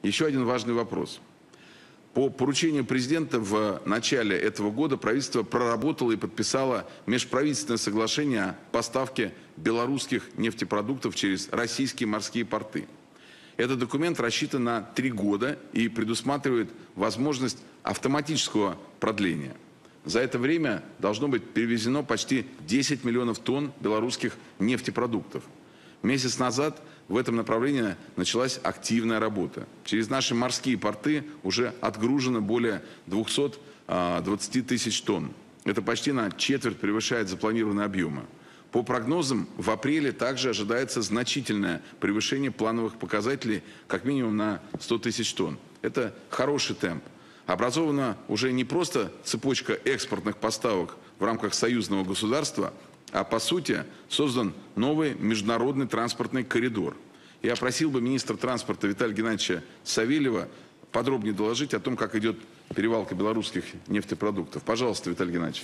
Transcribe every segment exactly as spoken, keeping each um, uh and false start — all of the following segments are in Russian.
Еще один важный вопрос. По поручению президента в начале этого года правительство проработало и подписало межправительственное соглашение о поставке белорусских нефтепродуктов через российские морские порты. Этот документ рассчитан на три года и предусматривает возможность автоматического продления. За это время должно быть перевезено почти десять миллионов тонн белорусских нефтепродуктов. Месяц назад в этом направлении началась активная работа. Через наши морские порты уже отгружено более двухсот двадцати тысяч тонн. Это почти на четверть превышает запланированные объемы. По прогнозам, в апреле также ожидается значительное превышение плановых показателей как минимум на сто тысяч тонн. Это хороший темп. Образована уже не просто цепочка экспортных поставок в рамках союзного государства, а по сути создан новый международный транспортный коридор. Я просил бы министра транспорта Виталия Геннадьевича Савельева подробнее доложить о том, как идет перевалка белорусских нефтепродуктов. Пожалуйста, Виталий Геннадьевич.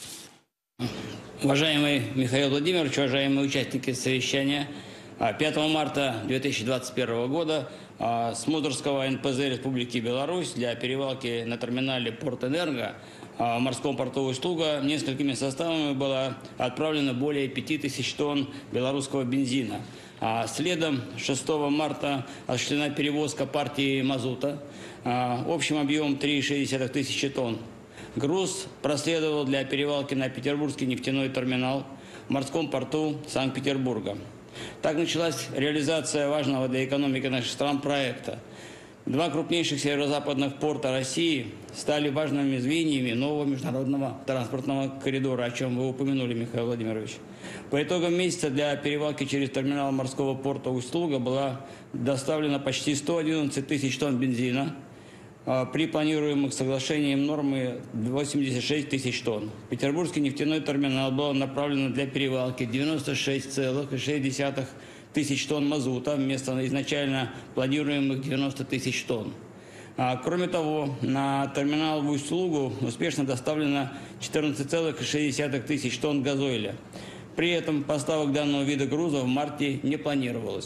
Уважаемый Михаил Владимирович, уважаемые участники совещания, пятого марта две тысячи двадцать первого года с Мудрского эн пэ зэ Республики Беларусь для перевалки на терминале Портэнерго в морском порту Усть-Луга несколькими составами было отправлено более пяти тысяч тонн белорусского бензина. А следом шестого марта осуществлена перевозка партии мазута общим объемом три и шесть десятых тысячи тонн. Груз проследовал для перевалки на Петербургский нефтяной терминал в морском порту Санкт-Петербурга. Так началась реализация важного для экономики наших стран проекта. Два крупнейших северо-западных порта России стали важными звеньями нового международного транспортного коридора, о чем вы упомянули, Михаил Владимирович. По итогам месяца для перевалки через терминал морского порта Усть-Луга была доставлена почти сто одиннадцать тысяч тонн бензина. При планируемых соглашениях нормы восемьдесят шесть тысяч тонн. Петербургский нефтяной терминал был направлен для перевалки девяноста шести целых шести десятых тысяч тонн мазута вместо изначально планируемых девяноста тысяч тонн. А, кроме того, на терминал в Усть-Лугу успешно доставлено четырнадцать целых шесть десятых тысяч тонн газоиля. При этом поставок данного вида груза в марте не планировалось.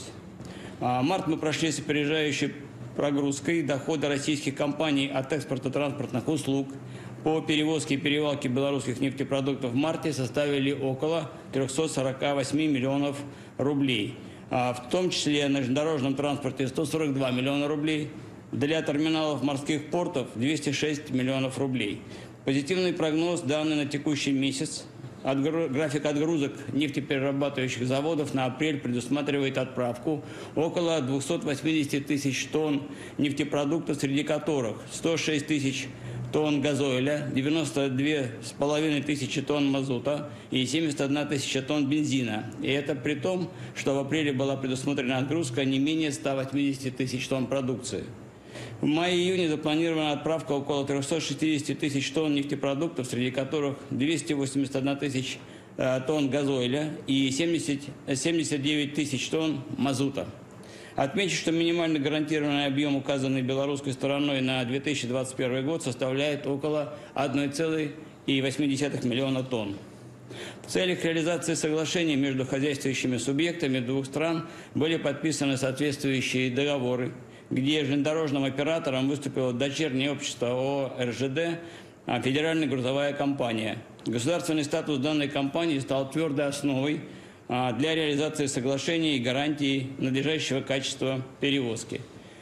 А, март мы прошли с опережающей прогрузкой. Доходы российских компаний от экспорта транспортных услуг по перевозке и перевалке белорусских нефтепродуктов в марте составили около трёхсот сорока восьми миллионов рублей. А в том числе на железнодорожном транспорте сто сорок два миллиона рублей, для терминалов морских портов двести шесть миллионов рублей. Позитивный прогноз, данный на текущий месяц, от, график отгрузок нефтеперерабатывающих заводов на апрель предусматривает отправку около двухсот восьмидесяти тысяч тонн нефтепродуктов, среди которых сто шесть тысяч тонн газоиля, девяносто две с половиной тысячи тонн мазута и семьдесят одна тысяча тонн бензина. И это при том, что в апреле была предусмотрена отгрузка не менее ста восьмидесяти тысяч тонн продукции. В мае-июне запланирована отправка около трёхсот шестидесяти тысяч тонн нефтепродуктов, среди которых двести восемьдесят одна тысяча э, тонн газоиля и семьдесят, семьдесят девять тысяч тонн мазута. Отмечу, что минимально гарантированный объем, указанный белорусской стороной на две тысячи двадцать первый год, составляет около одной целой восьми десятых миллиона тонн. В целях реализации соглашений между хозяйствующими субъектами двух стран были подписаны соответствующие договоры, где железнодорожным оператором выступило дочернее общество ООО эр жэ дэ «Федеральная грузовая компания». Государственный статус данной компании стал твердой основой для реализации соглашений и гарантий надлежащего качества перевозки.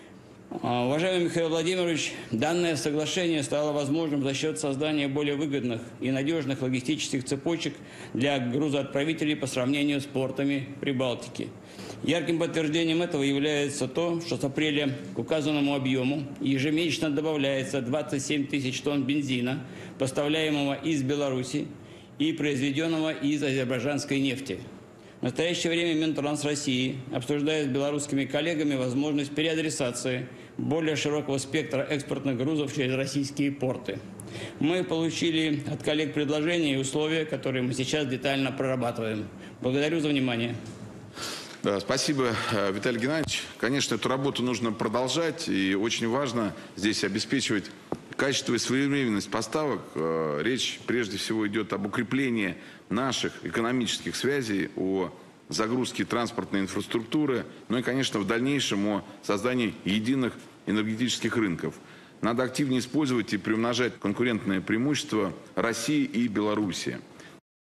Уважаемый Михаил Владимирович, данное соглашение стало возможным за счет создания более выгодных и надежных логистических цепочек для грузоотправителей по сравнению с портами Прибалтики. Ярким подтверждением этого является то, что с апреля к указанному объему ежемесячно добавляется двадцать семь тысяч тонн бензина, поставляемого из Беларуси и произведенного из азербайджанской нефти. В настоящее время Минтранс России обсуждает с белорусскими коллегами возможность переадресации более широкого спектра экспортных грузов через российские порты. Мы получили от коллег предложения и условия, которые мы сейчас детально прорабатываем. Благодарю за внимание. Да, спасибо, Виталий Геннадьевич. Конечно, эту работу нужно продолжать, и очень важно здесь обеспечивать качество и своевременность поставок. Речь прежде всего идет об укреплении наших экономических связей, о загрузке транспортной инфраструктуры, ну и, конечно, в дальнейшем о создании единых энергетических рынков. Надо активнее использовать и приумножать конкурентные преимущества России и Беларуси.